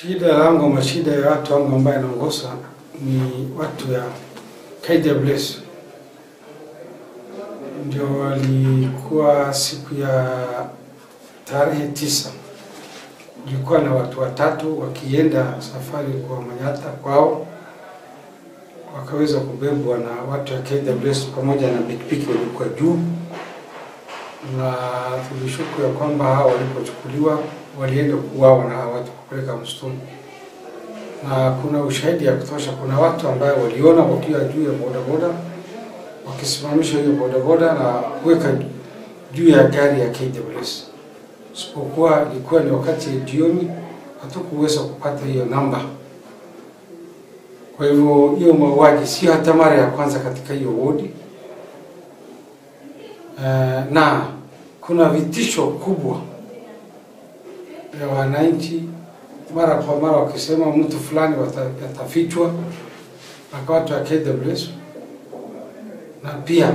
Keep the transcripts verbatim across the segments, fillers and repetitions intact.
Shida yangu ama shida ya watu wangu ambaye naongoza ni watu ya K W S. Ndio walikuwa siku ya tarehe tisa. Nilikuwa na watu watatu wakienda safari kwa Manyata kwao. Wakaweza kubebwa na watu ya K W S pamoja na pikipiki walikuwa juu. Na tulishuku ya kwamba hao walipochukuliwa walienda kuuawa na watu kupeleka msituni. Na kuna ushahidi ya kutosha, kuna watu ambao waliona wakiwa juu ya bodaboda wakisimamisha hiyo bodaboda na kuweka juu ya gari ya K W S. Isipokuwa ilikuwa ni wakati jioni, hatukuweza kupata hiyo namba. Kwa hivyo hiyo mauaji sio hata mara ya kwanza katika hiyo wodi. Uh, na kuna vitisho kubwa ya wananchi mara kwa mara wakisema mtu fulani watafichwa na watu wa K W S, na pia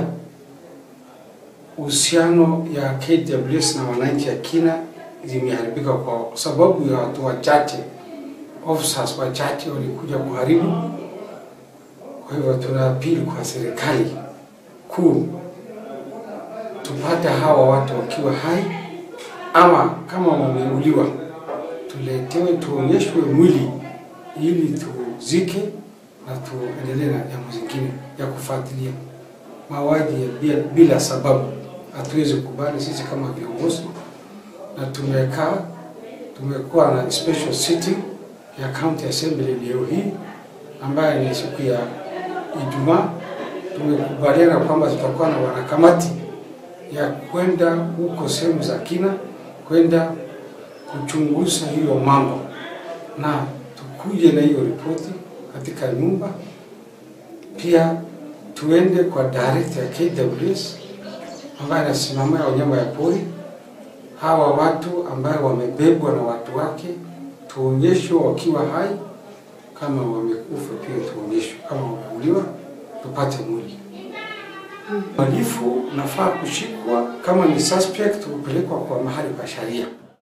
uhusiano ya K W S na wananchi ya Kinna zimeharibika kwa sababu ya watu wachache, officers wachache walikuja kuharibu. Kwa hivyo tunaapili kwa serikali kuu tupate hawa watu wakiwa hai, ama kama wameuliwa tuletewe tuonyeshwe mwili ili tuzike na tuendelee na jambo zingine ya kufuatilia. Mauaji bila, bila sababu hatuwezi kubali sisi kama viongozi, na tumekaa tumekuwa na special sitting ya County Assembly leo hii ambaye ni siku ya Ijumaa. Tumekubaliana kwamba tutakuwa na wanakamati ya kwenda huko sehemu za Kinna kwenda kuchunguza hiyo mambo, na tukuje na hiyo ripoti katika nyumba. Pia tuende kwa director ya K W S ambaye anasimamia wanyama ya pori, hawa watu ambao wamebebwa na watu wake tuonyeshwe wakiwa hai, kama wamekufa pia tuonyeshwe, kama wameuliwa tupate mwili. Mhalifu nafaa kushikwa, kama ni suspect kupelekwa kwa mahali pa sheria.